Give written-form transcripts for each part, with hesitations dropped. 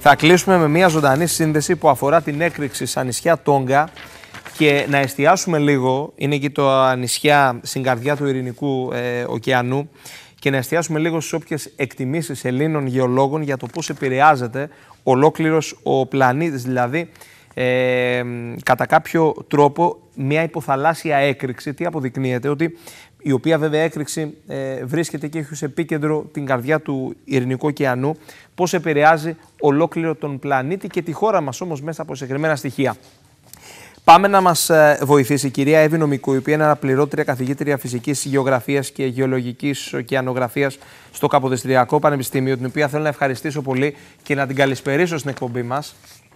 Θα κλείσουμε με μια ζωντανή σύνδεση που αφορά την έκρηξη στα νησιά Τόγκα και να εστιάσουμε λίγο, είναι εκεί τα νησιά στην καρδιά του Ειρηνικού ωκεανού, και να εστιάσουμε λίγο στις όποιες εκτιμήσεις Ελλήνων γεωλόγων για το πώς επηρεάζεται ολόκληρος ο πλανήτης, δηλαδή κατά κάποιο τρόπο μια υποθαλάσσια έκρηξη. Τι αποδεικνύεται? Ότι η οποία βέβαια έκρηξη βρίσκεται και έχει ως επίκεντρο την καρδιά του Ειρηνικού ωκεανού, πώς επηρεάζει ολόκληρο τον πλανήτη και τη χώρα μας όμως μέσα από συγκεκριμένα στοιχεία. Πάμε να μας βοηθήσει η κυρία Εύη Νομικού, η οποία είναι αναπληρώτρια καθηγήτρια φυσικής γεωγραφίας και γεωλογικής ωκεανογραφίας στο Καποδιστριακό Πανεπιστήμιο, την οποία θέλω να ευχαριστήσω πολύ και να την καλησπερίσω στην εκπομπή μας.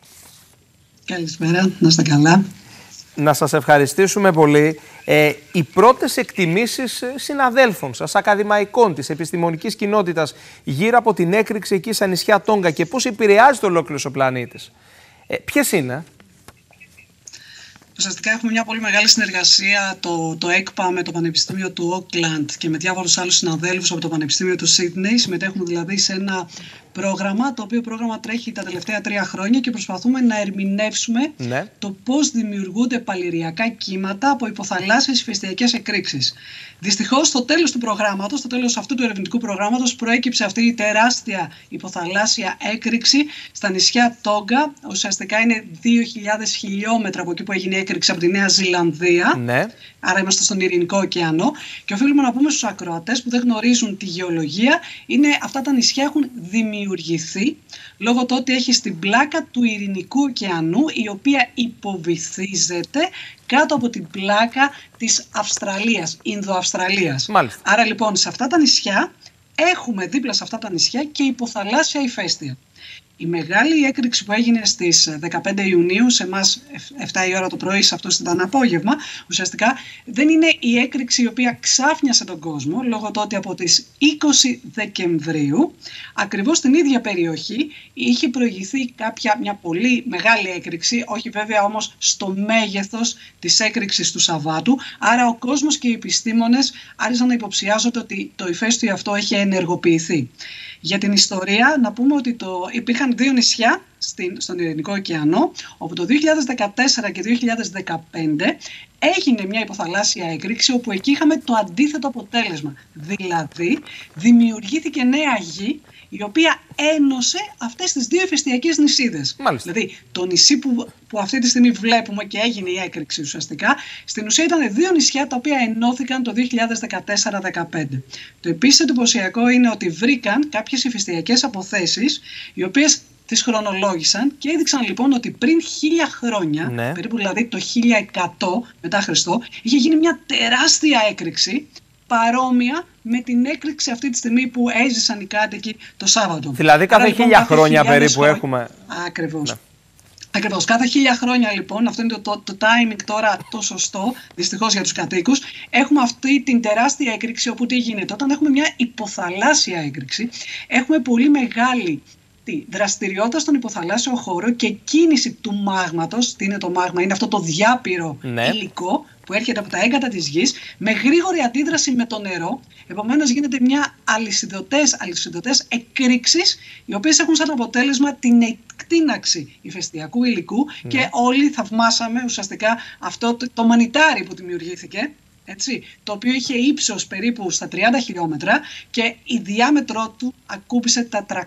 Καλησπέρα, να είστε καλά. Να σας ευχαριστήσουμε πολύ. Οι πρώτες εκτιμήσεις συναδέλφων σας, ακαδημαϊκών της επιστημονικής κοινότητας γύρω από την έκρηξη εκεί στα νησιά Τόγκα και πώς επηρεάζεται ολόκληρος ο πλανήτης, ποιες είναι? Ουσιαστικά έχουμε μια πολύ μεγάλη συνεργασία το ΕΚΠΑ με το Πανεπιστήμιο του Όκλαντ και με διάφορους άλλους συναδέλφους από το Πανεπιστήμιο του Σίδνεϊ. Συμμετέχουμε δηλαδή σε ένα πρόγραμμα, το οποίο πρόγραμμα τρέχει τα τελευταία 3 χρόνια και προσπαθούμε να ερμηνεύσουμε το πώς δημιουργούνται παλιριακά κύματα από υποθαλάσσιες ηφαιστειακές εκρήξεις. Δυστυχώς, στο τέλος του προγράμματος, στο τέλος αυτού του ερευνητικού προγράμματος, προέκυψε αυτή η τεράστια υποθαλάσσια έκρηξη στα νησιά Τόγκα. Ουσιαστικά είναι 2.000 χιλιόμετρα από εκεί που έγινε η έκρηξη από τη Νέα Ζηλανδία. Άρα είμαστε στον Ειρηνικό ωκεανό. Και οφείλουμε να πούμε στους ακροατές που δεν γνωρίζουν τη γεωλογία, είναι αυτά τα νησιά έχουν δημιουργηθεί λόγω του ότι έχει στην πλάκα του Ειρηνικού ωκεανού, η οποία υποβυθίζεται κάτω από την πλάκα της Αυστραλίας, Ινδοαυστραλίας. Άρα λοιπόν σε αυτά τα νησιά έχουμε δίπλα σε αυτά τα νησιά και υποθαλάσσια ηφαίστεια. Η μεγάλη έκρηξη που έγινε στις 15 Ιουνίου, σε εμάς 7 η ώρα το πρωί, σε αυτός ήταν απόγευμα, ουσιαστικά δεν είναι η έκρηξη η οποία ξάφνιασε τον κόσμο, λόγω του ότι από τις 20 Δεκεμβρίου, ακριβώς στην ίδια περιοχή, είχε προηγηθεί μια πολύ μεγάλη έκρηξη, όχι βέβαια όμως στο μέγεθος της έκρηξης του Σαββάτου, άρα ο κόσμος και οι επιστήμονες άρχισαν να υποψιάζονται ότι το ηφαίστειο αυτό έχει ενεργοποιηθεί. Για την ιστορία, να πούμε ότι υπήρχαν 2 νησιά στον Ειρηνικό ωκεανό, όπου το 2014 και 2015 έγινε μια υποθαλάσσια έκρηξη, όπου εκεί είχαμε το αντίθετο αποτέλεσμα. Δηλαδή, δημιουργήθηκε νέα γη, η οποία ένωσε αυτές τις 2 ηφαιστειακές νησίδες. Δηλαδή, το νησί που αυτή τη στιγμή βλέπουμε και έγινε η έκρηξη ουσιαστικά, στην ουσία ήταν 2 νησιά τα οποία ενώθηκαν το 2014-2015. Το επίσης εντυπωσιακό είναι ότι βρήκαν κάποιες ηφαιστειακές αποθέσεις, οι οποίες τις χρονολόγησαν και έδειξαν λοιπόν ότι πριν 1000 χρόνια, περίπου δηλαδή το 1100 μετά Χριστό, είχε γίνει μια τεράστια έκρηξη, παρόμοια με την έκρηξη αυτή τη στιγμή που έζησαν οι κάτοικοι το Σάββατο. Δηλαδή κάθε 1000 χρόνια περίπου έχουμε. Ακριβώς. Ακριβώς. Κάθε 1000 χρόνια λοιπόν, αυτό είναι το timing τώρα το σωστό, δυστυχώς για τους κατοίκους, έχουμε αυτή την τεράστια έκρηξη, όπου τι γίνεται? Όταν έχουμε μια υποθαλάσσια έκρηξη, έχουμε πολύ μεγάλη δραστηριότητα στον υποθαλάσσιο χώρο και κίνηση του μάγματος. Τι είναι το μάγμα? Είναι αυτό το διάπειρο υλικό που έρχεται από τα έγκατα της γης με γρήγορη αντίδραση με το νερό. Επομένως γίνεται μια αλυσιδωτές εκρήξεις, οι οποίες έχουν σαν αποτέλεσμα την εκτείναξη ηφαιστειακού υλικού και όλοι θαυμάσαμε ουσιαστικά αυτό το μανιτάρι που δημιουργήθηκε, έτσι, το οποίο είχε ύψος περίπου στα 30 χιλιόμετρα και η διάμετρό του ακούμπησε τα 350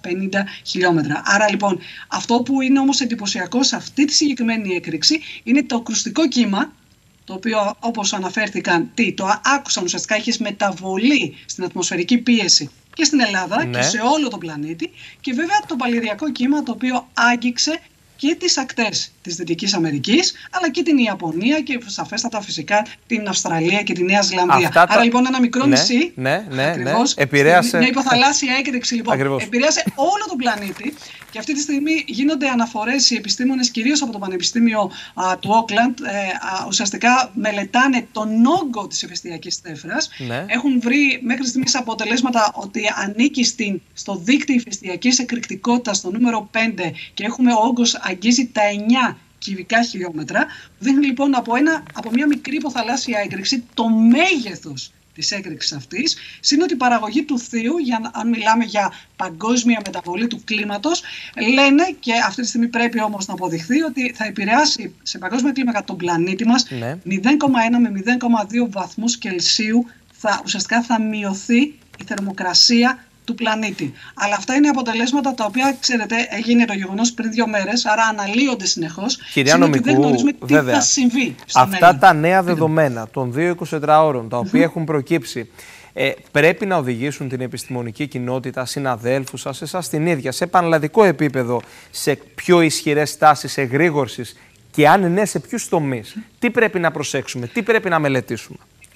χιλιόμετρα. Άρα λοιπόν αυτό που είναι όμως εντυπωσιακό σε αυτή τη συγκεκριμένη έκρηξη είναι το κρουστικό κύμα, το οποίο όπως αναφέρθηκαν, το άκουσαν ουσιαστικά, είχε μεταβολή στην ατμοσφαιρική πίεση και στην Ελλάδα και σε όλο τον πλανήτη, και βέβαια το παλιριακό κύμα, το οποίο άγγιξε και τις ακτές της Δυτικής Αμερικής, αλλά και την Ιαπωνία και σαφέστατα φυσικά την Αυστραλία και τη Νέα Ζηλανδία. Άρα λοιπόν ένα μικρό νησί, ακριβώς, επηρέασε μια υποθαλάσσια έκρηξη λοιπόν, επηρέασε όλο τον πλανήτη. Και αυτή τη στιγμή γίνονται αναφορές, οι επιστήμονες κυρίως από το Πανεπιστήμιο του Όκλαντ, ουσιαστικά μελετάνε τον όγκο της ηφαιστειακής τέφρας. Έχουν βρει μέχρι στιγμής αποτελέσματα ότι ανήκει στο δίκτυο ηφαιστειακής εκρηκτικότητας στο νούμερο 5 και έχουμε ο όγκος αγγίζει τα 9 κυβικά χιλιόμετρα. Δείχνει λοιπόν από μια μικρή υποθαλάσσια έκρηξη το μέγεθος της έκρηξης αυτής. Συν ότι η παραγωγή του θείου, αν μιλάμε για παγκόσμια μεταβολή του κλίματος, λένε, και αυτή τη στιγμή πρέπει όμως να αποδειχθεί, ότι θα επηρεάσει σε παγκόσμια κλίμακα τον πλανήτη μας 0,1 με 0,2 βαθμούς Κελσίου. Ουσιαστικά θα μειωθεί η θερμοκρασία του πλανήτη. Αλλά αυτά είναι αποτελέσματα τα οποία, ξέρετε, έγινε το γεγονός πριν 2 μέρες, άρα αναλύονται συνεχώς. Κυρία Νομικού, δεν γνωρίζουμε τι θα συμβεί στο αυτά μέλλον. Τα νέα δεδομένα των 2 24ωρων, τα οποία έχουν προκύψει, πρέπει να οδηγήσουν την επιστημονική κοινότητα, συναδέλφους σας, εσάς την ίδια, σε πανελλαδικό επίπεδο, σε πιο ισχυρές τάσεις εγρήγορσης, και αν ναι, σε ποιους τομείς? Τι πρέπει να προσέξουμε, τι πρέπει να μελετήσουμε?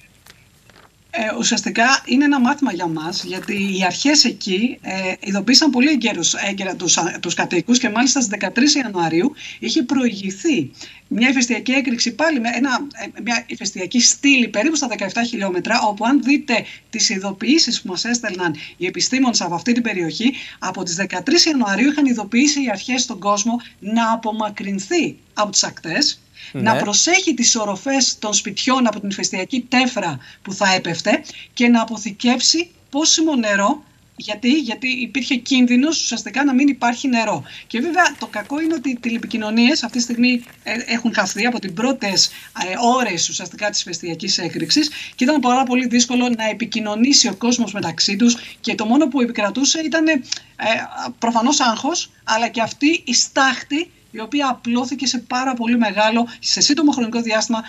Ουσιαστικά είναι ένα μάθημα για μας, γιατί οι αρχές εκεί ειδοποίησαν πολύ έγκαιρα τους κατοίκους, και μάλιστα στις 13 Ιανουαρίου είχε προηγηθεί μια ηφαιστειακή έκρηξη, πάλι με μια ηφαιστειακή στήλη περίπου στα 17 χιλιόμετρα, όπου αν δείτε τις ειδοποιήσεις που μας έστελναν οι επιστήμονες από αυτή την περιοχή, από τις 13 Ιανουαρίου είχαν ειδοποιήσει οι αρχές στον κόσμο να απομακρυνθεί από τις ακτές, να προσέχει τις οροφές των σπιτιών από την ηφαιστειακή τέφρα που θα έπεφτε και να αποθηκεύσει πόσιμο νερό, γιατί υπήρχε κίνδυνος ουσιαστικά να μην υπάρχει νερό. Και βέβαια το κακό είναι ότι οι τηλεπικοινωνίες αυτή τη στιγμή έχουν χαθεί από τις πρώτες ώρες ουσιαστικά της ηφαιστειακής έκρηξης, και ήταν πάρα πολύ δύσκολο να επικοινωνήσει ο κόσμος μεταξύ τους, και το μόνο που επικρατούσε ήταν προφανώς άγχος, αλλά και αυτή η στάχτη, η οποία απλώθηκε σε σύντομο χρονικό διάστημα,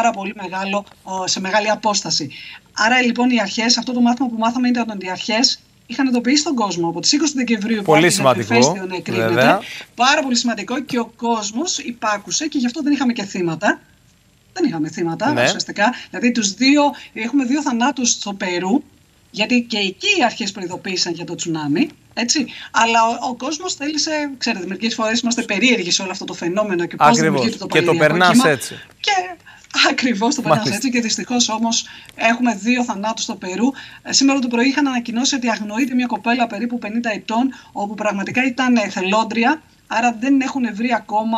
σε μεγάλη απόσταση. Άρα λοιπόν οι αρχές, αυτό το μάθημα που μάθαμε ήταν ότι οι αρχές είχαν ειδοποιήσει τον κόσμο από τις 20 Δεκεμβρίου που άρχισε το ηφαίστειο να εκρήγνεται. Πάρα πολύ σημαντικό, και ο κόσμος υπάκουσε, και γι' αυτό δεν είχαμε και θύματα. Δεν είχαμε θύματα ουσιαστικά. Δηλαδή έχουμε 2 θανάτους στο Περού, γιατί και εκεί οι αρχές προειδοποίησαν για το τσουνάμι. Έτσι. Αλλά ο κόσμος θέλησε, ξέρετε, μερικές φορές είμαστε περίεργοι σε όλο αυτό το φαινόμενο και πώς δημιουργείται το παλαιριακό κύμα. Έτσι. Και ακριβώς το περνάς έτσι, και δυστυχώς όμως έχουμε 2 θανάτους στο Περού. Σήμερα το πρωί είχαν ανακοινώσει ότι αγνοείται μια κοπέλα περίπου 50 ετών, όπου πραγματικά ήταν εθελόντρια. Άρα δεν έχουν βρει ακόμα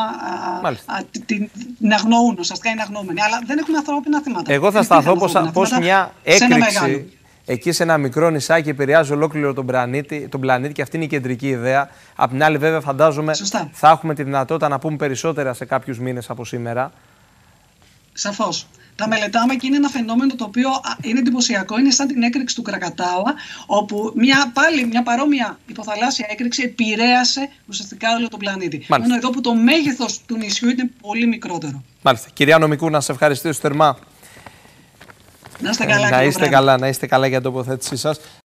την αγνοούν, ουσιαστικά είναι αγνοούμενοι. Αλλά δεν έχουμε ανθρώπινα θύματα. Εγώ θα σταθώ πως μια έκρηξη εκεί σε ένα μικρό νησάκι επηρεάζει ολόκληρο τον πλανήτη, και αυτή είναι η κεντρική ιδέα. Απ' την άλλη, βέβαια, φαντάζομαι θα έχουμε τη δυνατότητα να πούμε περισσότερα σε κάποιους μήνες από σήμερα. Σαφώς. Τα μελετάμε, και είναι ένα φαινόμενο το οποίο είναι εντυπωσιακό. Είναι σαν την έκρηξη του Κρακατάουα, όπου μια παρόμοια υποθαλάσσια έκρηξη επηρέασε ουσιαστικά όλο τον πλανήτη. Μόνο εδώ που το μέγεθος του νησιού είναι πολύ μικρότερο. Μάλιστα. Κυρία Νομικού, να σε ευχαριστήσω θερμά. Να είστε καλά, να είστε καλά για την τοποθέτησή σας.